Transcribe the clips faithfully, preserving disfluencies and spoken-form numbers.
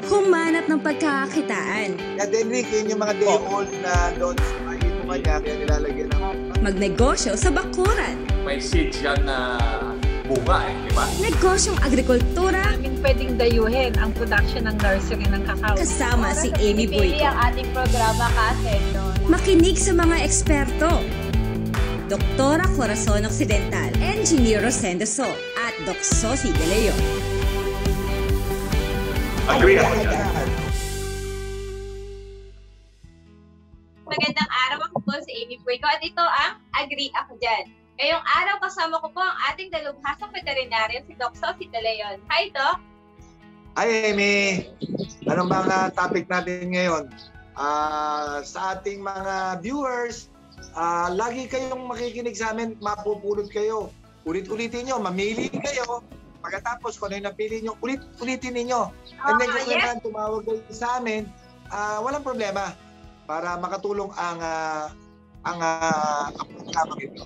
humanap ng pagkakakitaan. Kaya Denrick, yun yung mga day-old na doon sa mga niya, kaya nilalagyan ng... Magnegosyo sa bakuran. May seeds yan na bunga eh, di ba? Negosyong agrikultura. Namin pwedeng dayuhin ang production ng nursery ng kakao. Kasama si Amy Pinipili Boyko. ang ating programa kasi, no? Makinig sa mga eksperto. Doktora Corazon Occidental, Engineer Rosendo So, at Doc Sophie De Leon. Agree ako dyan. Magandang araw, ako po si Amy Boyko at ito ang Agree Ako Dyan. Ngayong araw kasama ko po ang ating dalubhasang veterinarian si Doc Sophie De Leon. Hi, Doc! Hi, Amy! Anong bang uh, topic natin ngayon? Uh, sa ating mga viewers, uh, lagi kayong makikinig sa amin, mapupulot kayo. Ulit-ulitin nyo, mamili kayo. Pagkatapos, kung ano yung napili nyo, ulit-ulitin ninyo. And then, kung yes. kailangan tumawag kayo sa amin, uh, walang problema para makatulong ang uh, ang uh, ang ito.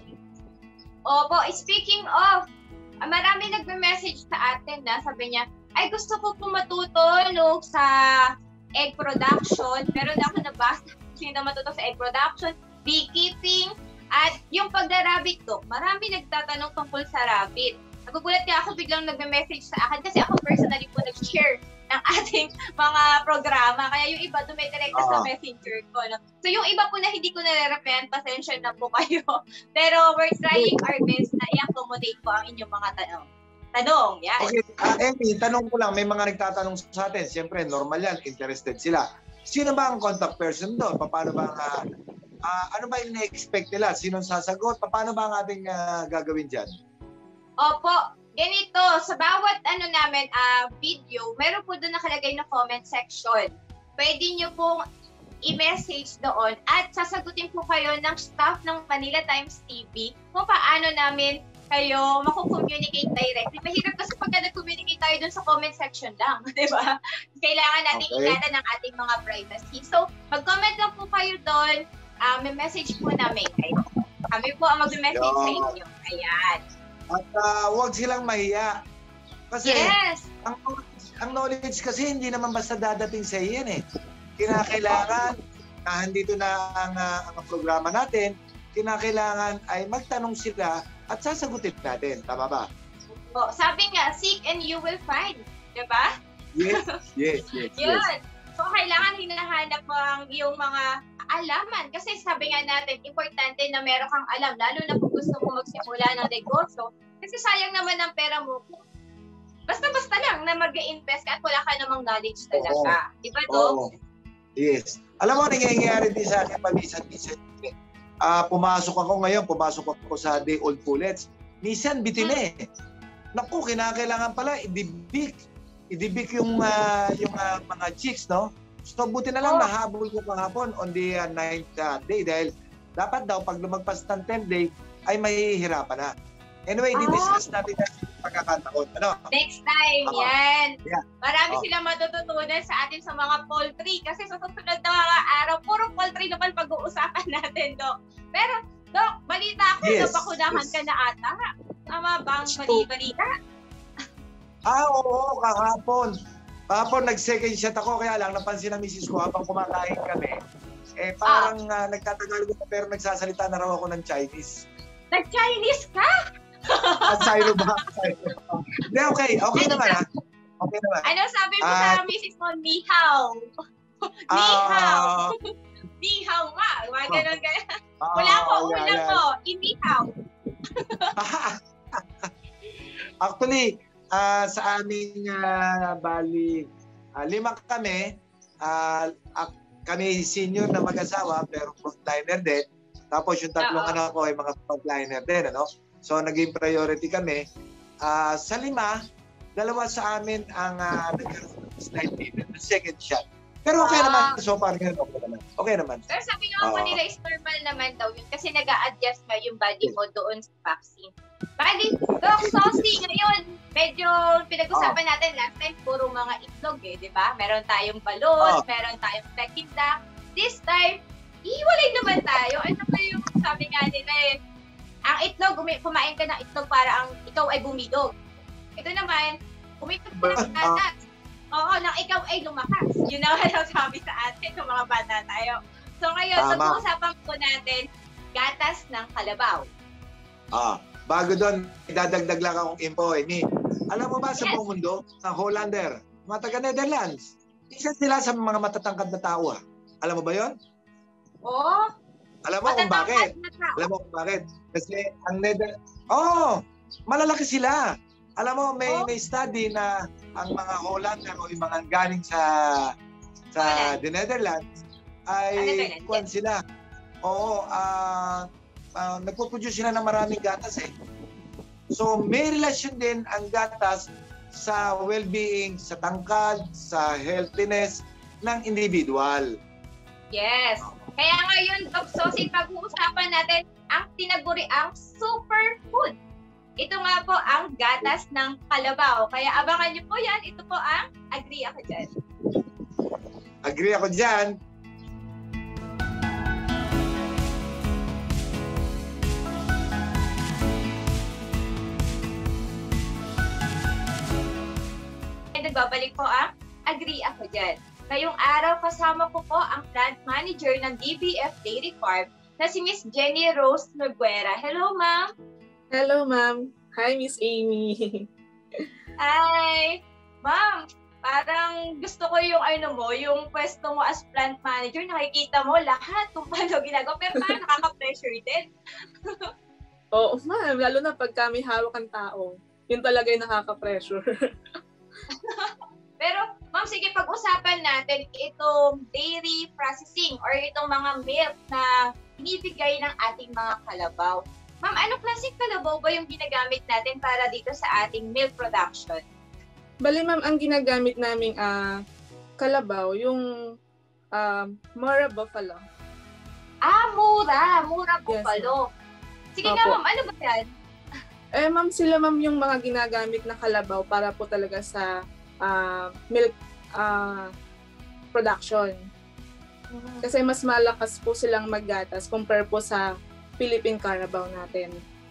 Opo, speaking of, marami nagme-message sa atin na sabi niya, ay gusto ko po matuto no, sa egg production. Meron na ako nabasa sino matuto sa egg production, beekeeping, at yung pagda-rabbit to. Marami nagtatanong tungkol sa rabbit. Nagugulat nga ako biglang nagme-message sa akin kasi ako personally po nag-share ng ating mga programa. Kaya yung iba dumidirekta uh-huh. sa messenger ko. No? So yung iba po na hindi ko nare-replyan, pasensya na po kayo. Pero we're trying our best na i-accommodate po ang inyong mga tanong. Tanong, yan. Okay, uh, Amy, tanong ko lang, may mga nagtatanong sa atin. Siyempre, normal yan, interested sila. Sino ba ang contact person doon? Paano ba ang, uh, uh, ano ba yung na-expect nila? Sinong sasagot? Paano ba ang ating uh, gagawin dyan? Opo, ganito, sa bawat ano namin uh, video, meron po doon nakalagay na comment section. Pwede nyo pong i-message doon at sasagutin po kayo ng staff ng Manila Times T V kung paano namin kayo mako-communicate directly. Mahirap kasi pagka nag-communicate tayo doon sa comment section lang, di ba? Kailangan natin okay. ingatan ng ating mga privacy. So, mag-comment lang po kayo doon, uh, may message po namin kayo. Kami po ang mag-message sa inyo. Ayan. At uh, huwag silang mahiya. Kasi yes. ang, ang knowledge kasi hindi naman basta dadating sa iyan eh. Kinakailangan na andito na ang, uh, ang programa natin, kinakailangan ay magtanong sila at sasagutin natin. Tama ba? Oh, sabi nga, seek and you will find. Diba? Yes, yes, yes. Yun. Yes. So, kailangan hinahanap mo ang iyong mga alaman. Kasi sabi nga natin, importante na meron kang alam. Lalo na kung gusto mo magsimula ng negosyo. Kasi sayang naman ang pera mo. Basta-basta lang na mag-invest ka at wala ka namang knowledge talaga. Diba, Dok? Yes. Alam mo, nangyayari din sa akin paminsan-minsan. Uh, pumasok ako ngayon, pumasok ako sa day old pullets. Minsan, bitin eh. Naku, kinakailangan pala, idibik. Idibik yung, uh, yung uh, mga chicks, no? So, buti na lang, oh. nahabol ko kahapon on the uh, ninth uh, day dahil dapat daw, pag lumagpas ng tenth day, ay mahihirapan na. Anyway, oh. di-discuss natin na pagkakataon. Ano? Next time, uh-huh. yan. Yeah. Marami uh-huh. silang matututunan sa atin sa mga poultry kasi sa susunod na mga araw, puro poultry naman pag-uusapan natin, Dok. Pero, Dok, balita ako, yes. nabakunahan yes. ka na ata. Tama bang balita? Ah, oo, kahapon. Kahapon, nag-second shot ako, kaya lang napansin na misis ko habang kumakain kami. Eh, parang ah. uh, nagtatagalog ako pero nagsasalita na raw ako ng Chinese. Nag-Chinese ka? At Sino ba? Hindi, okay. Okay naman, ha? Okay naman. Ano sabi mo uh, sa misis mo? Ni hao. Ni hao. Ni hao nga. Mga ganun kaya. Uh, Wala ko, yeah, ulang yeah. ko. Ini hao. Actually, uh, sa aming uh, bali, uh, lima kami, uh, uh, kami senior na mag-asawa, pero frontliner din. Tapos yung tatlong Uh-oh. anak ko ay mga frontliner din, ano? So, naging priority kami. Uh, sa lima, dalawa sa amin ang uh, nagkaroon ng slide payment, the second shot. Pero okay uh, naman. So far, okay naman. Okay naman. Pero sabi nga uh, nila is normal naman daw yun kasi nag-a-adjust na yung body mo doon sa vaccine. Bali, Doc Sophie, ngayon, medyo pinag-usapan uh, natin last time, puro mga itlog eh, di ba? Meron tayong balot, uh, meron tayong Peking duck. This time, iwalay naman tayo. Ano ba yung sabi nga nila eh, ang itlog, kumain ka ng itlog para ang ikaw ay bumidog. Ito naman, umitlog ka ng gatas Oo, nang ikaw ay lumakas. Yun ang sabi sa atin ng mga bata tayo. So ngayon, Tama. pag-uusapan po natin, gatas ng kalabaw. Ah, bago doon, idadagdag lang akong info eh. Ni, alam mo ba sa Yes. buong mundo, ang Hollander, mga taga-Netherlands, isa sila sa mga matatangkad na tao. ah. Alam mo ba yon? Oo, Alam mo kung bakit? matatangkad na tao. Alam mo kung bakit? Kasi ang Nether... Oh, malalaki sila. Alam mo, may Oh. may study na ang mga Hollander o yung mga galing sa sa Holland. the Netherlands Ah, ay Netherlands, kuwan sila. Oo, ah ah, nagpo-produce sila ng maraming gatas eh. So may relasyon din ang gatas sa well-being, sa tangkad, sa healthiness ng individual. Yes. Kaya ngayon, Doc Sosi, pag-uusapan natin ang tinaguri ang superfood. Ito nga po ang gatas ng kalabaw. Kaya abangan niyo po yan. Ito po ang agree ako dyan. Agree ako dyan. And nagbabalik po ang agree ako dyan. Ngayong araw, kasama ko po ang plant manager ng D B F Dairy Farm na si Miss Jenny Rose Noguera. Hello, ma'am. Hello, ma'am. Hi, Miss Amy. Hi. Ma'am, parang gusto ko yung ano mo, yung pwesto mo as plant manager, nakikita mo lahat kung paano ginagawa, pero parang nakaka-pressure din. Oo, ma'am. Lalo na pag kami hawak ang tao. Yun talaga yung nakaka-pressure. Pero, ma'am, sige, pag-usapan natin itong dairy processing or itong mga milk na binibigay ng ating mga kalabaw. Ma'am, anong klaseng kalabaw ba yung ginagamit natin para dito sa ating milk production? Bali, ma'am, ang ginagamit naming ah, kalabaw, yung uh, Mora Buffalo. Ah, mura. Mura po Yes, palo. Sige Opo. nga, ma'am, ano ba yan? Eh, ma'am, sila, ma'am, yung mga ginagamit na kalabaw para po talaga sa ah, milk ah, production. Kasi mas malakas po silang maggatas compare po sa Philippine Carabao natin.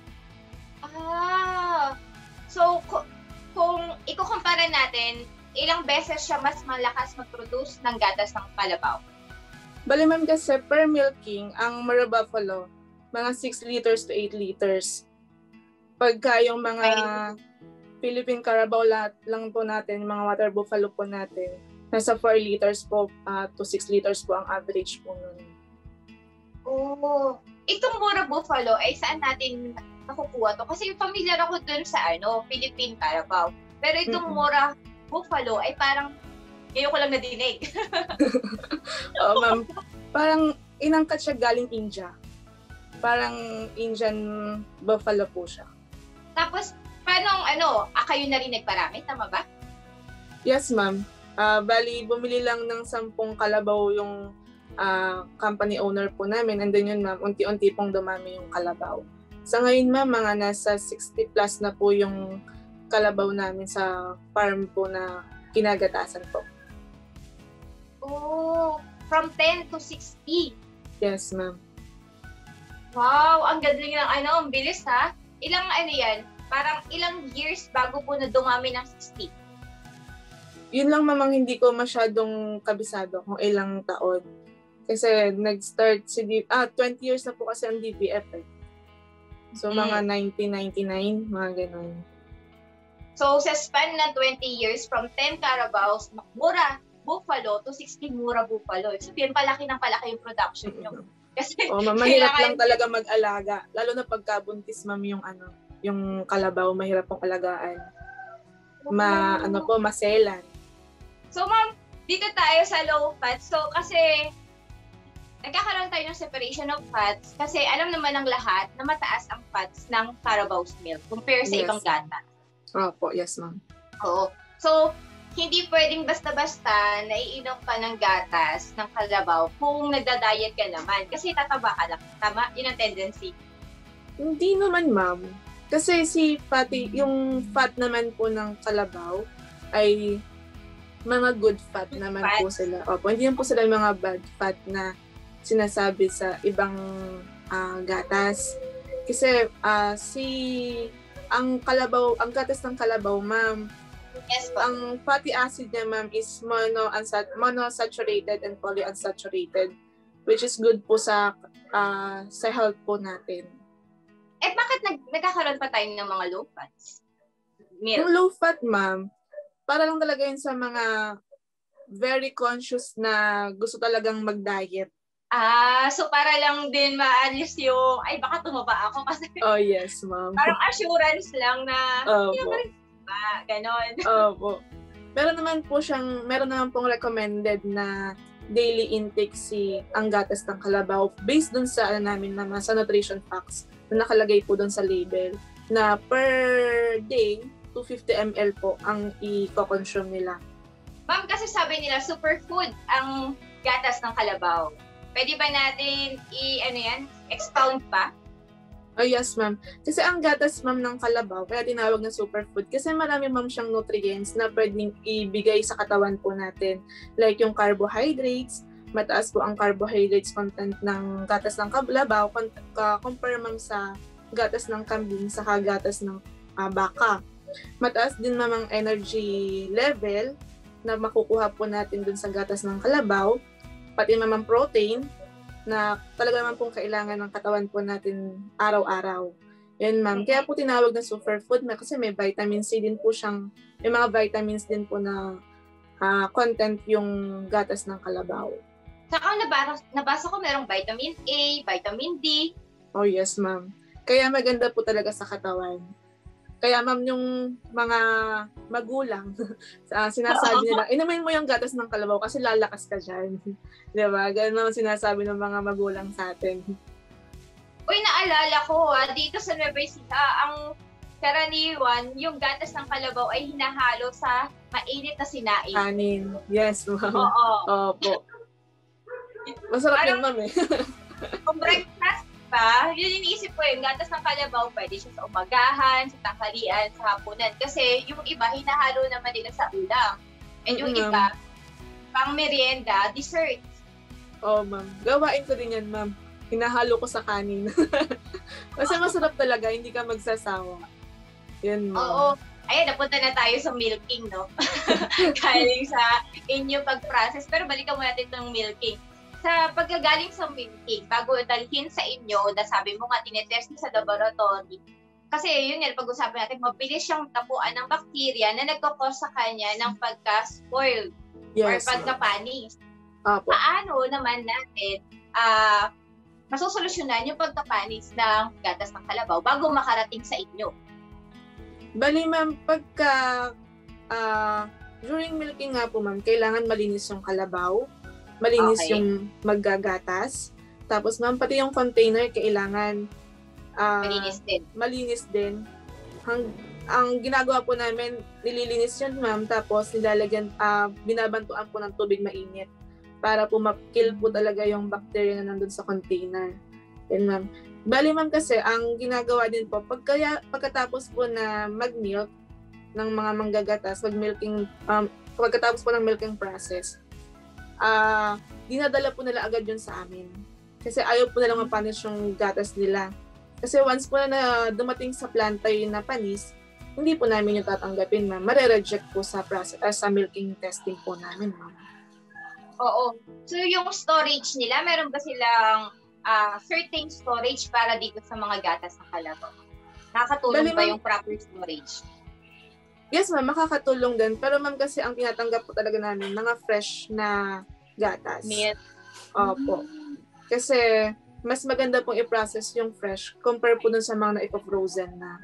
Ah, so ku- kung ikukumpara natin, ilang beses siya mas malakas mag-produce ng gatas ng kalabaw? Bali, ma'am, kasi per milking, ang Mora Buffalo, mga six liters to eight liters. Pagka yung mga Philippine Carabao lahat lang po natin, mga water buffalo po natin, nasa four liters po uh, to six liters po ang average po nun. Oh, itong Mura Buffalo ay saan natin nakukuha to? Kasi familiar ako dun sa ano, Philippine Carabao. Pero itong Mhm. Mura Buffalo ay parang ngayon ko lang nadinig. Oo, ma'am. Parang inangkat siya galing India. Parang Indian buffalo po siya. Tapos, paano ano, ah, kayo na rin nagparami, tama ba? Yes, ma'am. Ah, bali, bumili lang ng sampung kalabaw yung ah, company owner po namin. And then yun, ma'am, unti-unti pong dumami yung kalabaw. Sa ngayon, ma'am, mga nasa sixty plus na po yung kalabaw namin sa farm po na kinagatasan po. Oh, from ten to sixty. Yes, ma'am. Wow, ang galing ng ano, ang bilis ha. Ilang ano yan, parang ilang years bago po na dumami ng sixty. Yun lang, ma'am, ang hindi ko masyadong kabisado kung ilang taon. Kasi nag-start si D- ah, twenty years na po kasi ang D B F eh. So, mga nineteen ninety-nine, mga ganun. So, sa span ng twenty years, from ten Carabaos, mura buffalo to sixty mura buffalo. So, sabihin, palaki ng palaki yung production nyo. Kasi, Oh, ma'am, mahirap kailangan- lang talaga mag-alaga. Lalo na pagkabuntis, ma'am, yung ano, yung kalabaw, mahirap pong alagaan. Ma, ano po, maselan. So, ma'am, dito tayo sa low fat. So, kasi, nagkakaroon tayo ng separation of fats kasi alam naman ng lahat na mataas ang fats ng Carabao's milk compare sa Yes. ibang gata. Opo, yes, ma'am. Oo. So, hindi pwedeng basta-basta naiinom ka ng gatas ng Carabao kung nagda-diet ka naman kasi tataba ka lang. Tama? Yun ang tendency. Hindi naman, ma'am. Kasi si fatty, yung fat naman po ng kalabaw ay mga good fat Good naman fat. po sila. Opo, hindi yan po sila yung mga bad fat na sinasabi sa ibang ah, gatas. Kasi ah, si ang kalabaw, ang gatas ng kalabaw, ma'am, Yes po. Ang fatty acid niya, ma'am, is mono monosaturated and polyunsaturated, which is good po sa uh, sa health po natin. Eh, bakit nag nagkakaroon pa tayo ng mga low fats? Milk. Yung low fat, ma'am, para lang talaga yun sa mga very conscious na gusto talagang mag-diet. Ah, so para lang din maalis yung, ay baka tumaba ako kasi Oh, yes, ma'am. parang assurance lang na, Opo. hindi naman rin ba, ganon. Opo. Meron naman po siyang, meron naman pong recommended na daily intake si ang gatas ng kalabaw based dun sa ano namin naman sa nutrition facts na nakalagay po dun sa label na per day two hundred fifty milliliters po ang i-consume nila. Ma'am, kasi sabi nila superfood ang gatas ng kalabaw. Pwede ba natin i ano yan, expound pa? Oh yes, ma'am. Kasi ang gatas, ma'am, ng kalabaw, kaya tinawag na superfood kasi marami, ma'am, siyang nutrients na pwedeng ibigay sa katawan po natin. Like yung carbohydrates, mataas po ang carbohydrates content ng gatas ng kalabaw compare, ma'am, sa gatas ng kambing sa gatas ng uh, baka. Mataas din, ma'am, ang energy level na makukuha po natin dun sa gatas ng kalabaw, pati naman protein na talaga naman pong kailangan ng katawan po natin araw-araw. Yan, ma'am. Kaya po tinawag na superfood na kasi may vitamin C din po siyang, may mga vitamins din po na uh, content yung gatas ng kalabaw. Saka nabasa, nabasa ko merong vitamin A, vitamin D. Oh yes, ma'am. Kaya maganda po talaga sa katawan. Kaya, ma'am, yung mga magulang, uh, sinasabi nila, inumin mo yung gatas ng kalabaw kasi lalakas ka dyan. Diba? Ganun naman sinasabi ng mga magulang sa atin. Uy, naalala ko ha, dito sa Nueva Ecija, ang karaniwan, yung gatas ng kalabaw ay hinahalo sa mainit na sinaing. Kanin. Yes, ma'am. Oo. Opo. Masarap yun, ma'am, eh. Kung breakfast pa, yun iniisip ko yung gatas ng kalabaw, pwede siya sa umagahan, sa tanghalian, sa hapunan. Kasi yung iba, hinahalo naman nila sa ulam. And yung Mm-hmm. iba, pang merienda, dessert. Oh, ma'am. Gawain ko din yan, ma'am. Hinahalo ko sa kanin. Kasi masarap talaga, hindi ka magsasawa. Yan, ma'am. Oo. Ayan, napunta na tayo sa milking, no? Galing sa inyo pag-process. Pero balikan mo natin itong milking. Sa pagkagaling sa milking, bago dalhin sa inyo, na sabi mo nga, tinetest niyo sa laboratory, kasi yun yan, pag-usapan natin, mabilis siyang tapuan ng bakterya na nagkakos sa kanya ng pagka-spoiled or Yes, ma'am. pagkapanis. Opo. Paano naman natin uh, masusolusyonan yung pagkapanis ng gatas ng kalabaw bago makarating sa inyo? Bali, ma'am, pagka uh, during milking nga po, ma'am, kailangan malinis yung kalabaw, malinis Okay. yung maggagatas, tapos, ma'am, pati yung container kailangan uh, Malinis din. malinis din. Hang, ang ginagawa po namin, nililinis yun, ma'am, tapos nilalagyan, uh, binabantuan po ng tubig mainit para po ma-kill po talaga yung bacteria na nandun sa container. Yan, ma'am. Bali, ma'am, kasi ang ginagawa din po, pagkaya, pagkatapos po na mag-milk ng mga manggagatas, mag-milking, um, pagkatapos po ng milking process, ah, uh, dinadala po nila agad yun sa amin. Kasi ayaw po nilang mapanis yung gatas nila. Kasi once po na dumating sa planta yun na panis, hindi po namin yung tatanggapin, ma'am. Mare-reject po sa process, uh, sa milking testing po namin, ma'am. Oo. So yung storage nila, meron ba silang uh, certain storage para dito sa mga gatas ng kalabaw? Nakakatulong Bali, ba ma'am, yung proper storage? Yes, ma'am, makakatulong din. Pero, ma'am, kasi ang tinatanggap po talaga namin, mga fresh na gatas. Milk. Opo. Kasi, mas maganda pong i-process yung fresh compare po dun sa mga na-ipo-frozen na.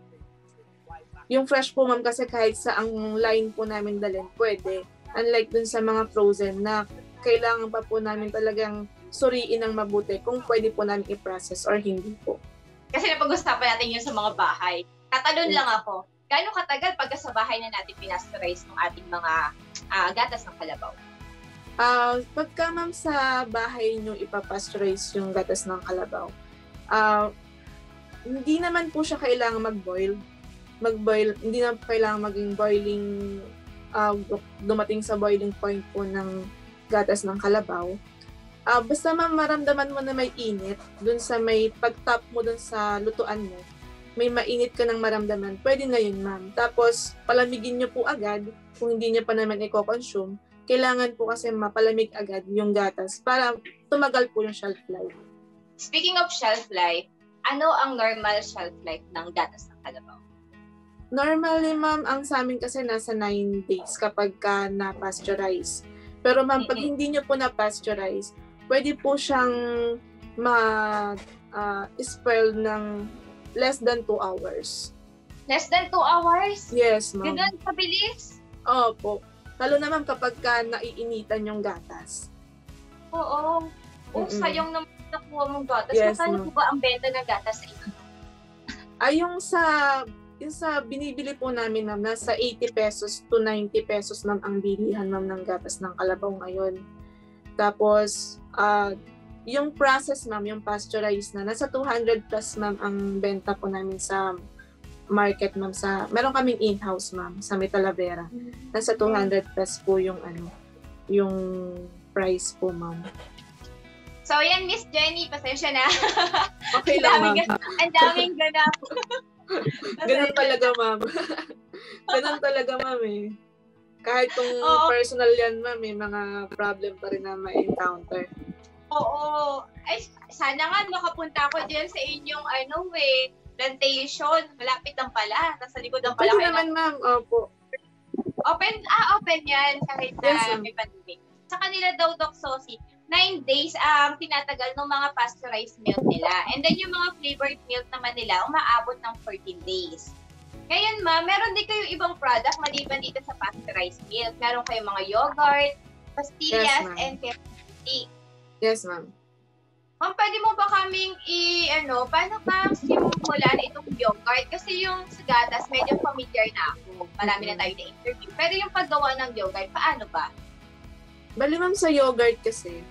Yung fresh po, ma'am, kasi kahit sa ang line po namin dalhin, pwede. Unlike dun sa mga frozen na kailangan pa po namin talagang suriin ng mabuti kung pwede po namin i-process or hindi po. Kasi napag-usapan natin yun sa mga bahay. Tatalon Yes. lang ako, gaano katagal pagka sa bahay na natin pinasteurize ng ating mga uh, gatas ng kalabaw? Uh, pagka, ma'am, sa bahay nyo ipapasteurize yung gatas ng kalabaw, uh, hindi naman po siya kailangan mag-boil. Mag-boil, hindi naman po kailangan maging boiling, uh, dumating sa boiling point po ng gatas ng kalabaw. Uh, basta, ma'am, maramdaman mo na may init dun sa may pag-top mo dun sa lutuan mo, may mainit ka ng maramdaman, pwede na yun, ma'am. Tapos, palamigin nyo po agad, kung hindi nyo pa naman i-consume, kailangan po kasi mapalamig agad yung gatas para tumagal po yung shelf life. Speaking of shelf life, ano ang normal shelf life ng gatas ng kalabaw? Normally, ma'am, ang sa amin kasi nasa nine days kapag ka na-pasteurize. Pero ma'am, pag hindi nyo po na-pasteurize, pwede po siyang ma-spoil uh, ng less than two hours. Less than two hours? Yes, ma'am. Ganun kabilis? Opo. Lalo na ma'am kapag ka naiinitan yung gatas. Oo. Oh, Mm-mm. sayang naman nakuha mong gatas. Yes, Magkano ma'am. po ba ang benta ng gatas sa inyo? Ay, yung sa, yung sa binibili po namin, ma'am, nasa eighty pesos to ninety pesos, ma'am, ang bilihan, ma'am, ng gatas ng kalabaw ngayon. Tapos, ah, yung process, ma'am, yung pasteurized na, nasa two hundred plus, ma'am, ang benta po namin sa market, ma'am. Sa, meron kaming in-house, ma'am, sa Talavera. Nasa two hundred plus po yung, ano, yung price po, ma'am. So, yan, Miss Jenny, pasensya na. Okay Ang lang, daming, ma'am. ang daming ganap. Ganun talaga, ma'am. Ganun talaga, ma'am, eh. Kahit kung Oo. personal yan, ma'am, may mga problem pa rin na ma-encounter. Oo. Ay, sana nga makapunta ako dyan sa inyong, ano, eh, plantation. Malapit lang pala. Nasa likod lang pala. Pwede kayo naman, ma'am. Opo. Open, ah, open yan kahit na Yes, ma'am. may pandemic. Sa kanila daw, Doc Sosie, nine days ang tinatagal ng mga pasteurized milk nila. And then yung mga flavored milk naman nila, umaabot ng fourteen days. Ngayon, ma'am, meron din kayong ibang product maliban dito sa pasteurized milk. Meron kayong mga yogurt, pastillas, Yes, ma'am. and peppermint. Yes, ma'am. Ma'am, pwede mo ba kaming i, ano, paano ba simulan itong yogurt? Kasi yung sa gatas, medyo familiar na ako. Marami na tayo na-interview. Pero yung paggawa ng yogurt, paano ba? Bali, ma'am, sa yogurt kasi,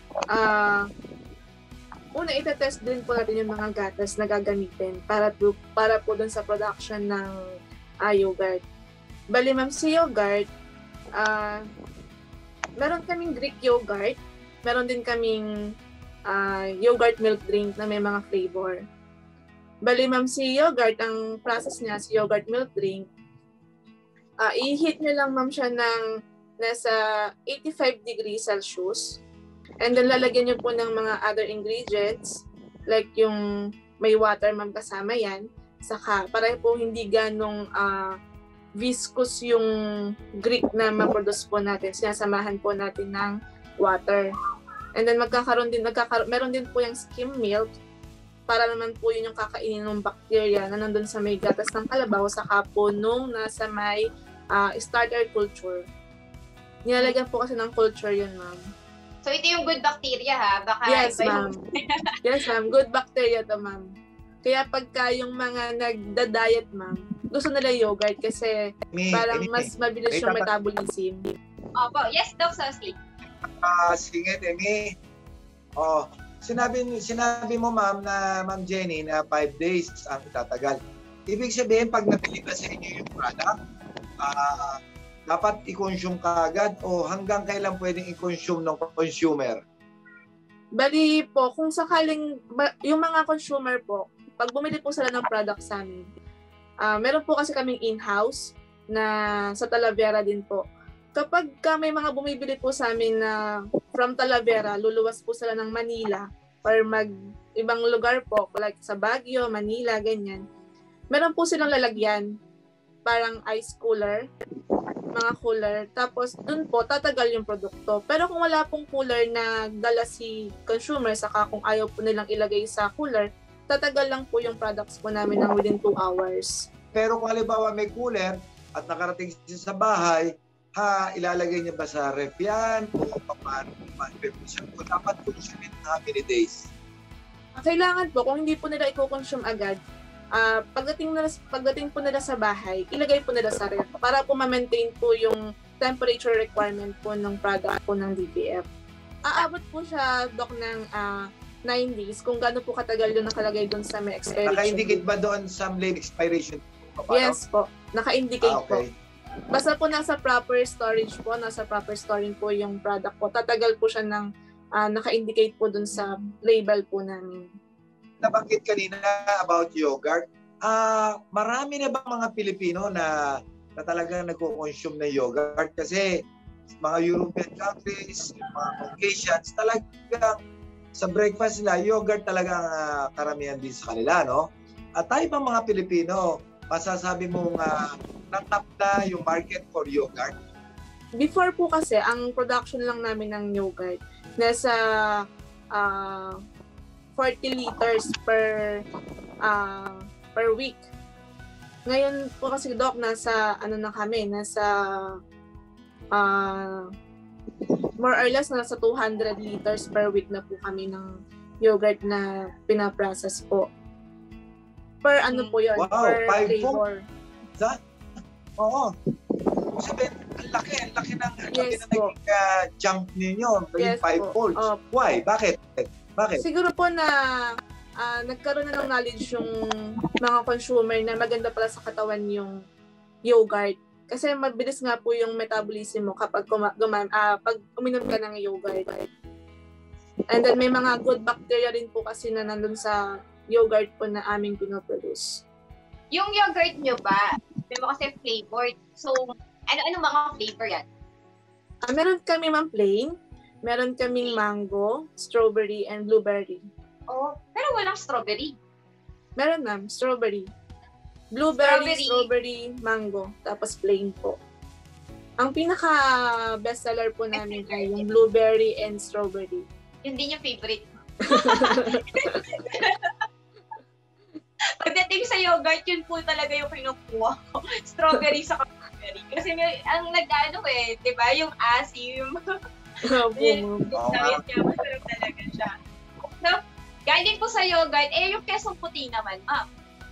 ah, una, itetest din po natin yung mga gatas na gagamitin para po, para po dun sa production ng ah, yogurt. Bali, ma'am, sa yogurt, ah, meron kaming Greek yogurt, meron din kaming ah, yogurt milk drink na may mga flavor. Bali, ma'am, si yogurt, ang process niya, si yogurt milk drink, ah, i-heat nyo lang, ma'am, siya ng nasa eighty-five degrees Celsius. And then, lalagyan nyo po ng mga other ingredients, like yung may water, ma'am, kasama yan. Saka, para po hindi ganong uh, viscous yung Greek na ma-produce po natin. Sinasamahan po natin ng water. And then, magkakaroon din, magkakaroon, meron din po yung skim milk para naman po yun yung kakainin ng bacteria na nandun sa may gatas ng kalabaw, saka po nung nasa may uh, starter culture. Nilalagyan po kasi ng culture yun, ma'am. So, ito yung good bacteria, ha? Baka Yes, iba ma'am. yung... Yes, ma'am. Good bacteria to, ma'am. Kaya pagka yung mga nagda-diet, ma'am, gusto nila yogurt kasi Amy, parang Amy, mas mabilis Wait, yung dapat- metabolism. Opo. Yes, Doc Sosie. Ah, sige, Amy. Oh, sinabi sinabi mo, ma'am, na Ma'am Jenny na five days ang tatagal. Ibig sabihin, pag nabili ka sa inyo yung product, ah, dapat i-consume ka agad o hanggang kailan pwedeng i-consume ng consumer? Bali po, kung sakaling, ba- yung mga consumer po, pag bumili po sila ng product sa amin, ah, meron po kasi kaming in-house na sa Talavera din po. Kapag ka may mga bumibili po sa amin na from Talavera, luluwas po sila ng Manila or mag ibang lugar po, like sa Baguio, Manila, ganyan. Meron po silang lalagyan, parang ice cooler, mga cooler. Tapos, dun po, tatagal yung produkto. Pero kung wala pong cooler na dala si consumer, saka kung ayaw po nilang ilagay sa cooler, tatagal lang po yung products po namin ng within two hours. Pero kung halimbawa may cooler at nakarating siya sa bahay, ha, ilalagay niya ba sa ref yan? O paano pa-preparation? O dapat consume in how many days? Kailangan po, kung hindi po nila i-consume agad, uh, pagdating, nila, pagdating po nila sa bahay, ilagay po nila sa ref para po ma-maintain po yung temperature requirement po ng product po ng D P F. Aabot po siya, Doc, ng uh, nine days kung gaano po katagal yung nakalagay doon sa may expiration. Naka-indicate ba doon sa late expiration? Paano? Yes po, naka-indicate Ah, okay. po. Basta po nasa proper storage po, nasa proper storing po yung product po. Tatagal po siya ng uh, naka-indicate po dun sa label po namin. Nabanggit kanina about yogurt. ah marami na ba mga Pilipino na, na talagang nagko-consume ng yogurt? Kasi mga European countries, mga Caucasians, talagang sa breakfast nila, yogurt talagang uh, karamihan din sa kanila, no? At tayo bang mga Pilipino, masasabi mong uh, natap na yung market for yogurt? Before po kasi, ang production lang namin ng yogurt, nasa uh, forty liters per uh, per week. Ngayon po kasi, Doc, nasa ano na kami, nasa uh, more or less nasa two hundred liters per week na po kami ng yogurt na pinaprocess po. Per ano po yun? Wow, per five flavor. Sa? Oo. Sabihin, ang laki, ang laki ng, ang laki Yes ng po. naging uh, jump ninyo, Yes five po. folds. Oh, Why? Bakit? Bakit? siguro po na ah, nagkaroon na ng knowledge yung mga consumer na maganda pala sa katawan yung yogurt. Kasi mabilis nga po yung metabolism mo kapag kuma- guma- ah, pag uminom ka ng yogurt. And then may mga good bacteria rin po kasi na nandun sa yogurt po na aming pinoproduce. Yung yogurt nyo ba, sabi mo kasi flavored. So, ano-ano mga flavor yan? Ah, meron kami ma'am plain, meron kaming mango, strawberry, and blueberry. Oh, pero walang strawberry. Meron ma'am, strawberry. Blueberry, Strawberry. strawberry, mango, tapos plain po. Ang pinaka bestseller po namin ay yung blueberry and strawberry. Yun din yung favorite. Pagdating sa yogurt, yun po talaga yung kinukuha ko. Strawberry sa blueberry. Kasi may, ang nag-ano eh, di ba? Yung asim. Opo, Yun, ma'am. yung kaya masarap talaga siya. So, guiding po sa yogurt, eh yung kesong puti naman, ma'am.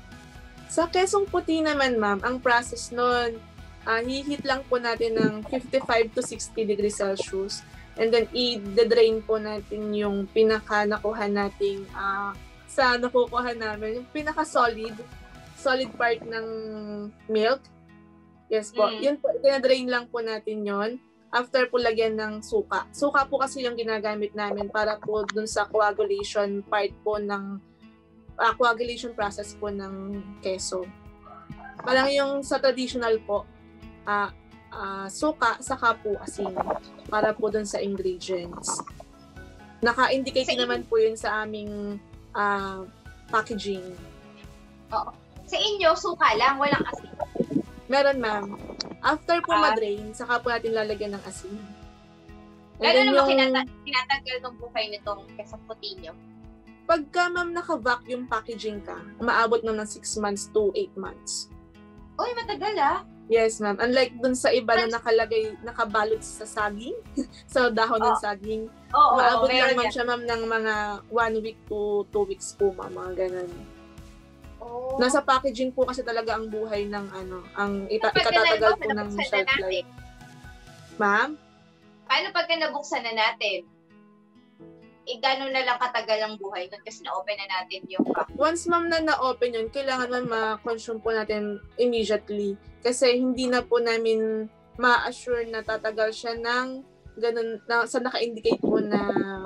Sa kesong puti naman, ma'am, ang process nun, uh, hihit lang po natin ng fifty-five to sixty degrees Celsius. And then, i-drain po natin yung pinaka-nakuha nating uh, sa nakukuha namin, yung pinaka-solid, solid part ng milk. Yes po. Mm. Yun po, i-drain lang po natin yon. After po lagyan ng suka. Suka po kasi yung ginagamit namin para po dun sa coagulation part po ng uh, coagulation process po ng keso. Parang yung sa traditional po, uh, uh, suka, saka po asin para po dun sa ingredients. Naka-indicate Sa naman po yun sa aming uh, packaging. Oo. Sa inyo, suka lang, walang asin. Meron, ma'am. After po Ah. madrain, saka po natin lalagyan ng asin. And Pero then naman yung- kinata- kinatagal ng buhay nitong kesong puti nyo. Pagka, ma'am, naka-vacuum packaging ka, umaabot na ng six months to eight months. Uy, matagal ah. Yes, ma'am. Unlike dun sa iba na nakalagay, nakabalot sa saging, sa dahon ng Oh. saging, Oo, umaabot lang, meron ma'am, yan. siya, ma'am, ng mga one week to two weeks po, ma'am, mga ganun. Oh. Nasa packaging po kasi talaga ang buhay ng ano, ang ita- Pagka ikatatagal po nabuksan ng na shelf natin, life. Ma'am? paano pagka nabuksan na natin? Eh, gano'n na lang katagal ang buhay nun kasi na-open na natin yung pack. Once, ma'am, na na-open yun, kailangan, ma'am, ma-consume po natin immediately. Kasi hindi na po namin ma-assure na tatagal siya ng ganun, na, sa naka-indicate po na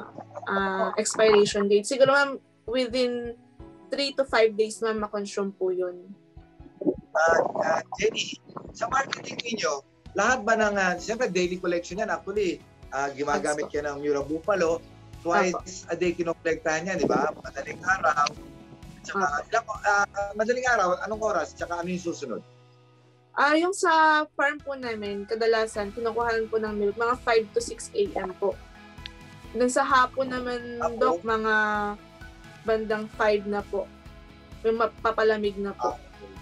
ah, expiration date. Siguro, ma'am, within three to five days, ma'am, ma-consume po yun. Uh, uh, Jenny, sa marketing ninyo, lahat ba ng, uh, siyempre daily collection yan, actually, uh, gumagamit ka ng Mura Buffalo, twice a day kinokolektahan yan, di ba? Madaling araw, tsaka, ilang, uh, madaling araw, anong oras, tsaka ano yung susunod? Ah, yung sa farm po namin, kadalasan, kinukuhaan po ng milk, mga five to six a.m. po. Then sa hapon naman, Apo? Doc, mga bandang five na po. Yung mapapalamig na po.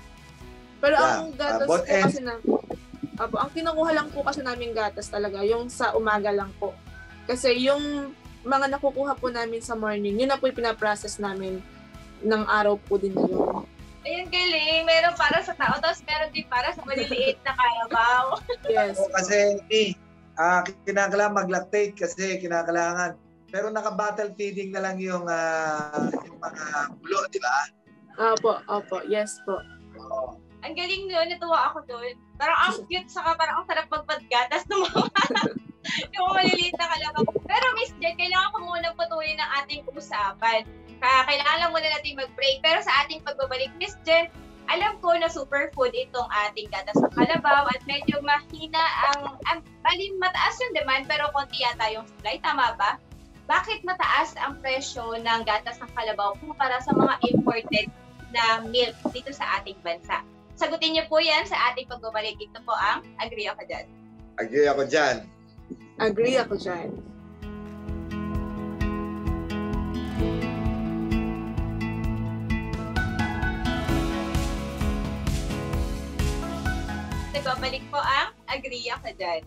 Pero Yeah, ang gatas uh, both po ends. kasi na, apo, ang kinukuha lang po kasi namin gatas talaga, yung sa umaga lang po. Kasi yung mga nakukuha po namin sa morning, yun na po yung pinaprocess namin ng araw po din na yun. Ayun, galing. Meron para sa tao, tapos meron din para sa maliliit na kalabaw. Yes. O, kasi, eh, uh, kinakailangan mag-lactate kasi kinakailangan. Pero naka-bottle feeding na lang yung, uh, yung mga bulo, di ba? Opo, opo, yes po. Oo. Ang galing nun, natuwa ako doon. Parang ang cute, saka parang ang sarap magpadgatas ng mga yung maliliit na kalabaw. Pero Miss Jen, kailangan ko muna patuloy ng ating usapan. Kaya kailangan lang muna natin mag-break. Pero sa ating pagbabalik, Miss Jen, alam ko na superfood itong ating gatas ng kalabaw at medyo mahina ang, ang bali mataas yung demand pero konti yata yung supply. Tama ba? Bakit mataas ang presyo ng gatas ng kalabaw kumpara sa mga imported na milk dito sa ating bansa? Sagutin niyo po yan sa ating pagbabalik. Ito po ang Agree Ako Dyan. Agree ako dyan. Agree ako dyan. Nagbabalik po ang Agree Ako Dyan.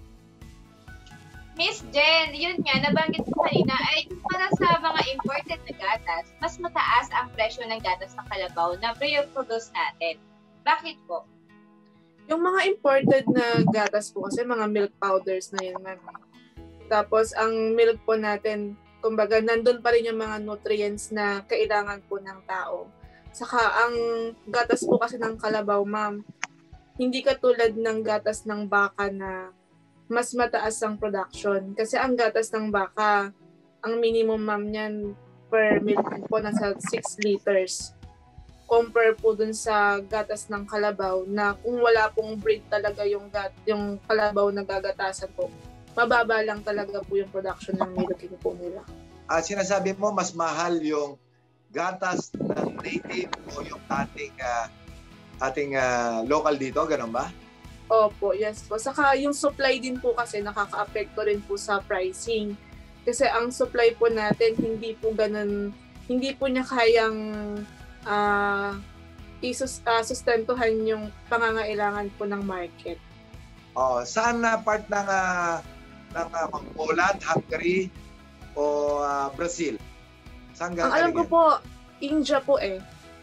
Miss Jen, yun nga, nabanggit ko kanina, ay para sa mga imported na gatas, mas mataas ang presyo ng gatas ng kalabaw na pre-produce natin. Bakit po? Yung mga imported na gatas po kasi mga milk powders na yun, ma'am. Tapos ang milk po natin, kumbaga nandun pa rin yung mga nutrients na kailangan po ng tao. Saka ang gatas po kasi ng kalabaw, ma'am, hindi katulad ng gatas ng baka na mas mataas ang production. Kasi ang gatas ng baka, ang minimum, ma'am, niyan per milk po nasa six liters. Compare po dun sa gatas ng kalabaw na kung wala pong breed talaga yung, gat, yung kalabaw na gagatasan po, mababa lang talaga po yung production ng milking po nila. Ah, sinasabi mo mas mahal yung gatas ng native o yung ating uh, ating uh, local dito, ganun ba? Opo, yes po. Saka yung supply din po kasi nakaka-apekto rin po sa pricing. Kasi ang supply po natin hindi po ganun, hindi po niya kayang uh, isus, uh, sustentuhan yung pangangailangan po ng market. Oh, saan na part ng uh, ng uh, Poland, Hungary o uh, Brazil? Saan Ang alam ko po, India po eh.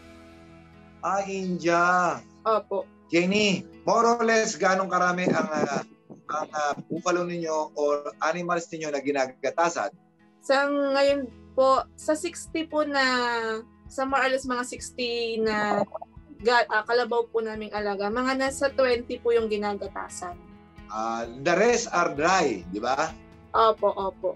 Ah, India. Opo. Jenny, more or less ganong karami ang uh, ang uh, buffalo ninyo o animals ninyo na ginagatasan? Sa ngayon po, sa sixty po na, sa more or less mga sixty na ga, uh, kalabaw po naming alaga, mga nasa twenty po yung ginagatasan. Uh, the rest are dry, di ba? Opo, opo.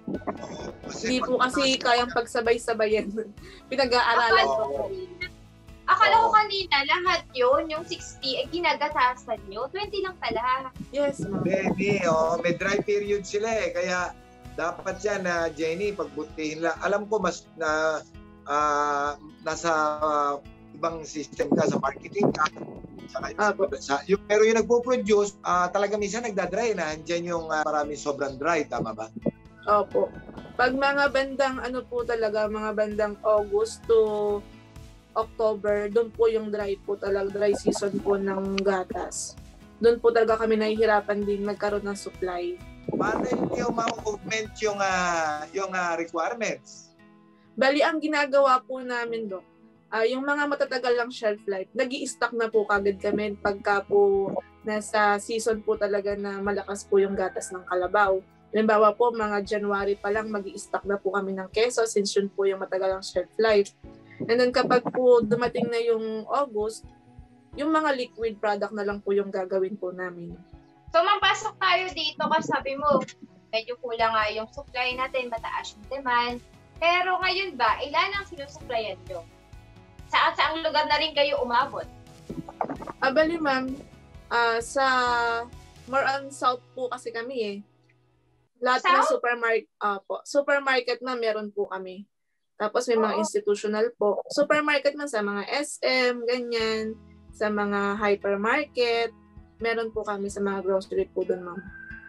Hindi po kasi kayang pagsabay-sabayan. Pinag-aaralan ko po. Akala ko kanina, lahat yun, yung sixty, ay ginagatasan nyo. twenty lang pala. Yes, ma'am. Baby, oh, may dry period sila eh. Kaya dapat yan na uh, Jenny, pagbutihin lang. Alam ko mas na uh, nasa uh, ibang system ka sa marketing ka. Saka, sa, yung, pero yung nagpo-produce, uh, talaga minsan nagda-dry na. Diyan yung uh, maraming sobrang dry, tama ba? Opo. Pag mga bandang ano po talaga, mga bandang August to October, doon po yung dry po talaga, dry season po ng gatas. Doon po talaga kami nahihirapan din magkaroon ng supply. Paano yung ma-augment yung, uh, yung uh, requirements? Bali, ang ginagawa po namin, Dok, uh, yung mga matatagal lang shelf life, nag-i-stock na po kagad kami pagka po nasa season po talaga na malakas po yung gatas ng kalabaw. Halimbawa po, mga January pa lang mag-i-stock na po kami ng keso since yun po yung matagal lang shelf life. And then kapag po dumating na yung August, yung mga liquid product na lang po yung gagawin po namin. So, mapasok tayo dito kasi sabi mo, medyo kulang nga yung supply natin, mataas yung demand. Pero ngayon ba, ilan ang sinusupplyan nyo? Saan saang lugar na rin kayo umabot? Ah, bali ma'am, uh, sa more on south po kasi kami eh. Lahat South? ng supermarket, uh, po, supermarket na meron po kami. Tapos may mga institutional po. Supermarket man sa mga S M, ganyan. Sa mga hypermarket. Meron po kami sa mga grocery po doon, ma'am.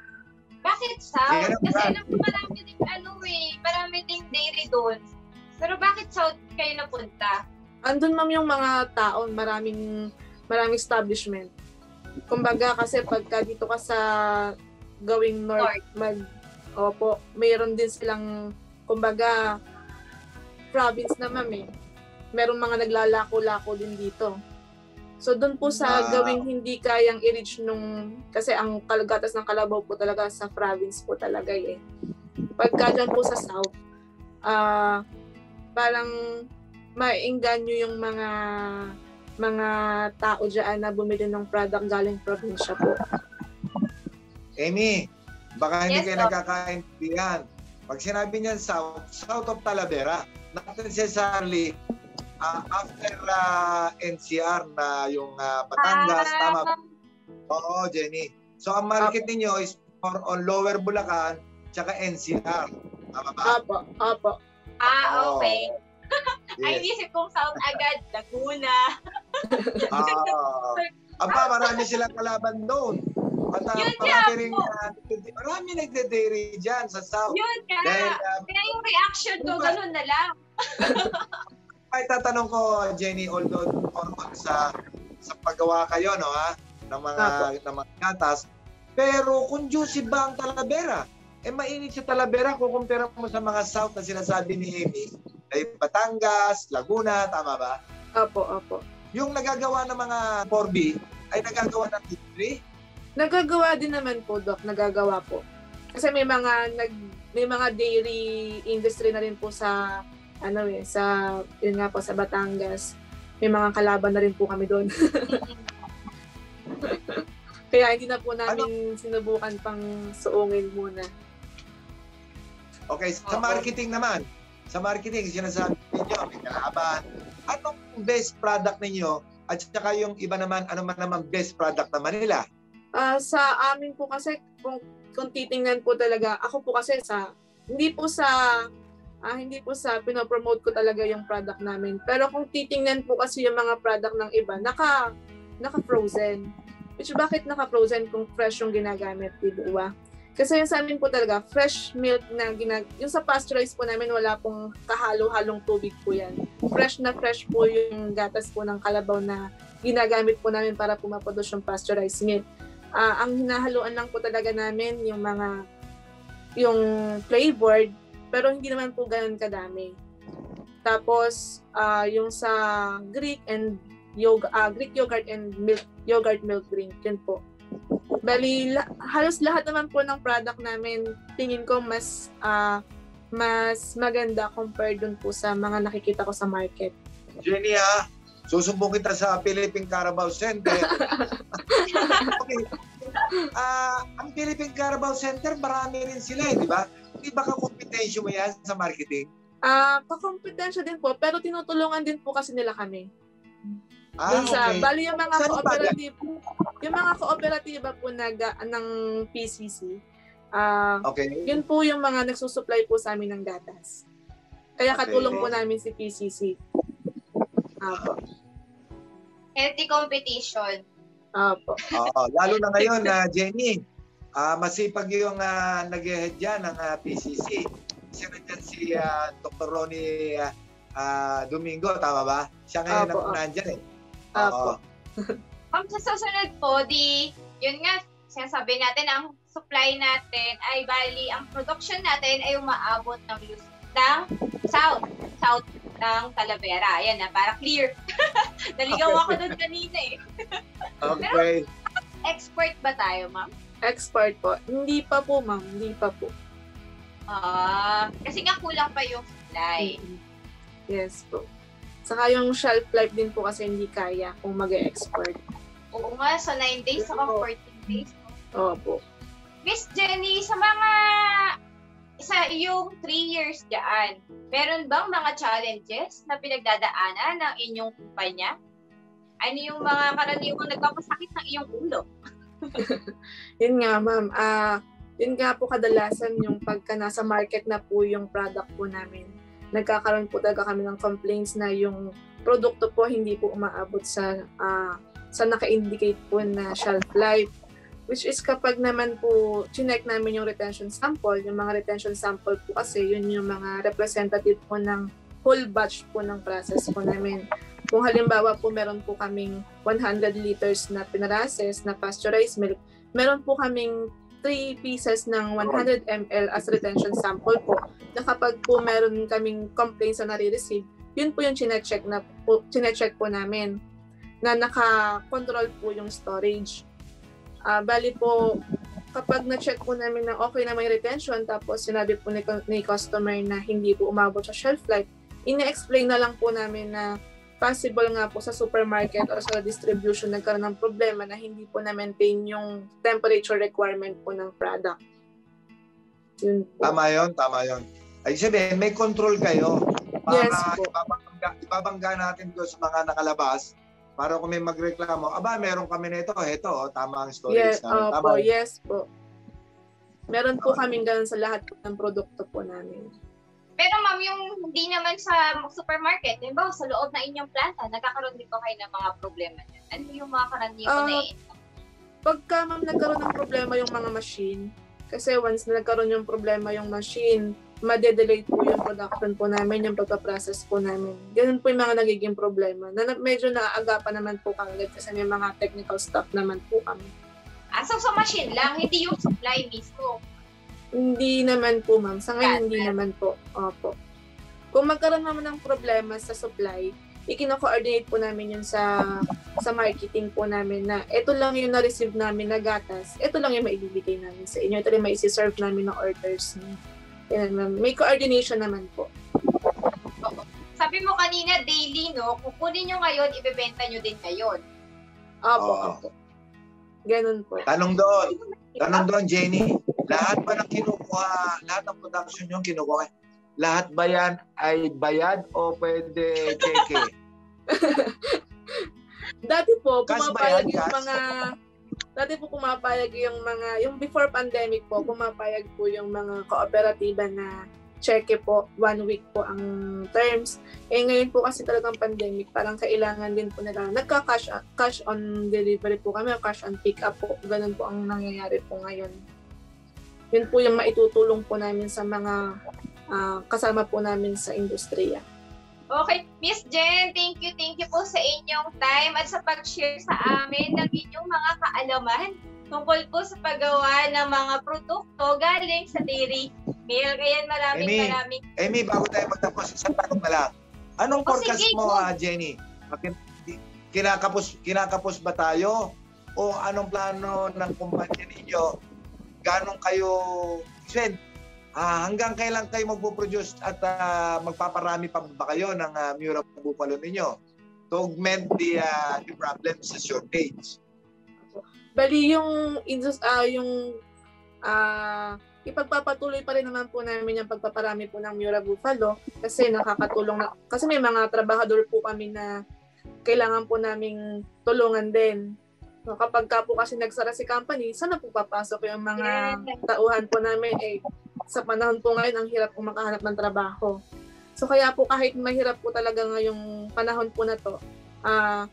Bakit South? Kasi alam ko marami ding ano eh, marami ding dairy doon. Pero bakit South kayo napunta? Andun, ma'am, yung mga tao. Maraming, maraming establishment. Kumbaga kasi pagka dito ka sa going north, north. mag, opo, mayroon din silang, kumbaga, province na, ma'am eh. Merong mga naglalako-lako din dito. So doon po sa uh, gawing hindi kayang i-reach nung, kasi ang kalagatas ng kalabaw po talaga sa province po talaga eh. Pagka dyan po sa south, uh, parang maingganyo yung mga mga tao dyan na bumili ng product galing probinsya po. Amy, baka hindi yes, kayo nagkakaintindihan. Pag sinabi niyan south, south of Talavera, not necessarily ah, after ah, N C R na yung ah, Batangas, Ah, tama ba? Oo, Jenny. So ang market ninyo is for on Lower Bulacan tsaka N C R. Tama ba? Opo, opo. Ah, okay. Ay, Yes. isip kong South agad, Laguna. Ah. Aba, marami silang kalaban doon. At ah, Yun marami nga rin, po. ah, marami nagde-dairy dyan sa South. Yun ka. Dahil, ah, Kaya yung reaction ko, ganun na lang. ay tatanong ko, Jenny, although formal sa sa paggawa kayo, no, ha, ng mga, ng mga gatas, pero kung juicy ba ang Talavera? Eh, mainit sa Talavera kung kumpara mo sa mga South na sinasabi ni Amy, ay Batangas, Laguna, tama ba? Opo, opo. Yung nagagawa ng mga four B, ay nagagawa ng dairy? Nagagawa din naman po, Doc. Nagagawa po. Kasi may mga nag may mga dairy industry na rin po sa ano eh, sa yun nga po sa Batangas. May mga kalaban na rin po kami doon. Kaya hindi na po namin sinubukan pang suungin muna. Okay, sa Oo. marketing naman, sa marketing, sinasabi ninyo, may kalaban. Anong best product ninyo? At saka yung iba naman, ano man naman best product naman nila? Ah, sa amin po kasi kung, kung titingnan po talaga, ako po kasi sa hindi po sa ah, hindi po sa pinopromote ko talaga yung product namin. Pero kung titingnan po kasi yung mga product ng iba, naka naka frozen. Which bakit naka frozen kung fresh yung ginagamit, di ba? Kasi yung sa amin po talaga, fresh milk na ginag... Yung sa pasteurized po namin, wala pong kahalo-halong tubig po yan. Fresh na fresh po yung gatas po ng kalabaw na ginagamit po namin para po maproduce yung pasteurized milk. Uh, ang hinahaluan lang po talaga namin yung mga yung flavored, pero hindi naman po ganun kadami. Tapos, uh, yung sa Greek and yog uh, Greek yogurt and milk, yogurt milk drink, yun po. Bali, la- halos lahat naman po ng product namin, tingin ko mas uh, mas maganda compared dun po sa mga nakikita ko sa market. Jenny, ha? Susumbong kita sa Philippine Carabao Center. Okay. Ah, ang Philippine Carabao Center, marami rin sila, eh, di ba? Hindi ba ka-competensya mo yan sa marketing? Ah, uh, kakompetensya din po, pero tinutulungan din po kasi nila kami. Ah, Dun sa, okay. bali yung mga Saan ba? cooperative, yung mga kooperatiba po nag, ng P C C, ah, Okay. yun po yung mga nagsusupply po sa amin ng gatas. Kaya Okay. katulong po namin si P C C. Apo. Healthy competition. Apo. Oo, lalo na ngayon, na Jenny, ah, masipag yung uh, nag-head dyan ng uh, P C C. Siya na dyan si uh, Doctor Ronnie uh, uh, Domingo, tama ba? Siya ngayon Apo, ang apo. nandyan eh. Apo. Kung sa susunod po, di, yun nga, sinasabi natin, ang supply natin ay bali, ang production natin ay umaabot ng ng south, south ng Talavera. Ayan na, para clear. Naligaw ako doon kanina eh. Okay. Expert ba tayo, ma'am? Export po. Hindi pa po, ma'am. Hindi pa po. Ah, kasi nga kulang pa yung supply. Yes po. Saka yung shelf life din po kasi hindi kaya kung mag-export. Oo nga, so nine days saka fourteen days. Opo. Miss Jenny, sa mga sa yung three years dyan, meron bang mga challenges na pinagdadaanan ng inyong kumpanya? Ano yung mga karaniwang nagpapasakit ng iyong ulo? Yun nga, ma'am. Ah, yun nga po kadalasan yung pagka nasa market na po yung product po namin. Nagkakaroon po talaga kami ng complaints na yung produkto po hindi po umaabot sa uh, sa naka-indicate po na shelf life. Which is kapag naman po chinek namin yung retention sample, yung mga retention sample po kasi yun yung mga representative po ng whole batch po ng process po namin. Kung halimbawa po meron po kaming one hundred liters na pinarases na pasteurized milk, meron po kaming three pieces ng one hundred milliliters as retention sample po, na kapag po meron kaming complaints na nare-receive, yun po yung chinecheck na po, chinecheck po namin na naka-control po yung storage. Uh, bali po, kapag na-check po namin na okay na may retention, tapos sinabi po ni, ni customer na hindi po umabot sa shelf life, ine-explain na lang po namin na possible nga po sa supermarket o sa distribution nagkaroon ng problema na hindi po na-maintain yung temperature requirement po ng product. Yun po. Tama yun, tama yun. Ay sabihin, may control kayo para Yes po. ibabangga, ibabangga natin doon sa mga nakalabas para kung may magreklamo, aba, meron kami nito, heto, oh, tama ang storage Yes, namin. opo, Tama. yes po. Meron po kaming ganun sa lahat ng produkto po namin. Pero ma'am, yung hindi naman sa supermarket, halimbawa sa loob na inyong planta, nagkakaroon din po kayo ng mga problema niyan. Ano yung mga karaniwan Ah, na Pagka ma'am nagkaroon ng problema yung mga machine, kasi once na nagkaroon yung problema yung machine, madedelay po yung production po namin, yung pagpaprocess po namin. Ganun po yung mga nagiging problema. Na na- medyo naaagapan naman po kagad kasi may mga technical stuff naman po kami. Ah, so sa machine lang, hindi yung supply mismo. Hindi naman po ma'am. Sa ngayon hindi Got it. naman po. Opo. Kung magkaroon naman ng problema sa supply, ikino-coordinate po namin yun sa sa marketing po namin na ito lang yung na-receive namin na gatas, ito lang yung maibibigay namin sa inyo, ito lang mai-serve namin ng orders. Yan, ma'am. May coordination naman po. Sabi mo kanina, daily, no? Kukunin nyo ngayon, ibebenta nyo din ngayon. Opo, Oo. opo. Ganun po. Tanong doon, tanong doon, Jenny, lahat ba ng kinukuha, lahat ng production yung kinukuha, lahat ba yan ay bayad o pwede cheque? Dati po, Cash ba pumapayag yan? yung Cash? mga dati po pumapayag yung mga, yung before pandemic po, pumapayag po yung mga kooperatiba na cheque po, one week po ang terms. Eh ngayon po kasi talagang pandemic, parang kailangan din po nila, nagka-cash cash on delivery po kami, cash on pick up po, ganun po ang nangyayari po ngayon. Yun po yung maitutulong po namin sa mga ah, kasama po namin sa industriya. Okay, Miss Jen, thank you, thank you po sa inyong time at sa pag-share sa amin ng inyong mga kaalaman tungkol po sa paggawa ng mga produkto galing sa dairy mill. Kaya maraming Amy, maraming Amy, bago tayo magtapos, isang tanong na lang. Anong Oh, forecast sige, mo, go. ah, Jenny? Kin- Kinakapos, kinakapos ba tayo? O anong plano ng kumpanya ninyo? Ganong kayo, Sven, ah, hanggang kailan kayo magpo-produce at ah, magpaparami pa ba kayo ng uh, Mura Buffalo ninyo to augment the, uh, the problem sa shortage? Bali yung indus ah yung ah ipagpapatuloy pa rin naman po namin yung pagpaparami po ng Mura Buffalo kasi nakakatulong na kasi may mga trabahador po kami na kailangan po naming tulungan din. So, kapag ka po kasi nagsara si company, saan na po papasok yung mga tauhan po namin eh sa panahon po ngayon ang hirap po makahanap ng trabaho. So kaya po kahit mahirap po talaga ngayong panahon po na to, ah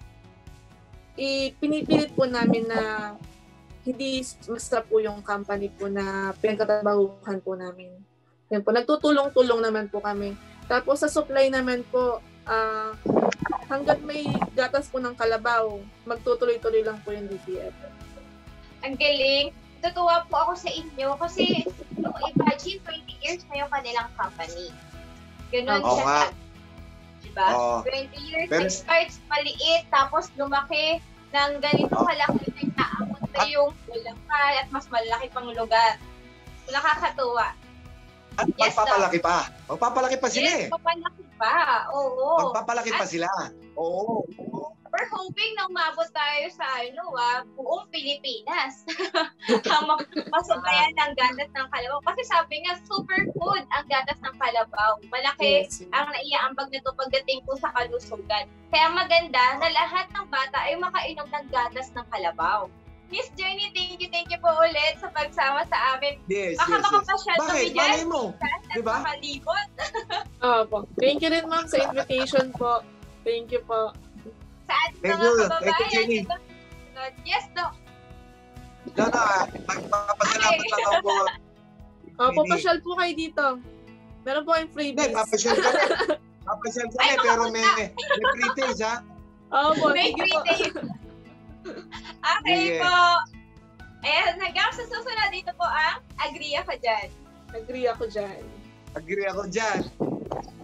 ipinipilit po namin na hindi basta po yung company po na pinagtatrabahuhan po namin. Yan po, nagtutulong-tulong naman po kami. Tapos sa supply naman po, ah hanggat may gatas po ng kalabaw, magtutuloy-tuloy lang po yung D T F. ang galing. Natutuwa po ako sa inyo kasi no, imagine twenty years na yung kanilang company. Ganon Oo siya. nga. Diba? Oo. twenty years, Pero- nag-starts maliit, tapos lumaki ng ganito kalaki na naabot na yung Bulacan at mas malaki pang lugar. Nakakatuwa. At Yes, magpapalaki pa. Magpapalaki pa sila eh. Yes, papalaki pa. Oo. Magpapalaki pa At- sila. Oo. We're hoping na umabot tayo sa ano, ah, buong Pilipinas. Ang ma- masabayan ng gatas ng kalabaw. Kasi sabi nga, superfood ang gatas ng kalabaw. Malaki Yes. ang naiaambag nito pagdating po sa kalusugan. Kaya maganda na lahat ng bata ay makainom ng gatas ng kalabaw. Miss Jenny, thank you, thank you po ulit sa pagsama sa amin. Yes, Baka yes, yes. makapasyal kami Bakit? dyan. Malay mo. At Diba? makalibot. Opo. Thank you rin ma'am sa invitation po. Thank you po. Sa ating Thank mga you. kababayan. Thank you, Jenny. Ito- Yes, Doc. No, no. ah, Magpapasalamat lang ako. Opo, Hindi. pasyal po kayo dito. Meron po kayong Hindi, freebies. papasyal ka rin. Papasyal ka rin, Ay, pero may, may free taste, ha? Opo, May sige free po. days. Okay Sige. po. Ayan, hanggang sa susunod dito po ang Agree Ako Dyan. Agree ako dyan. Agree ako dyan.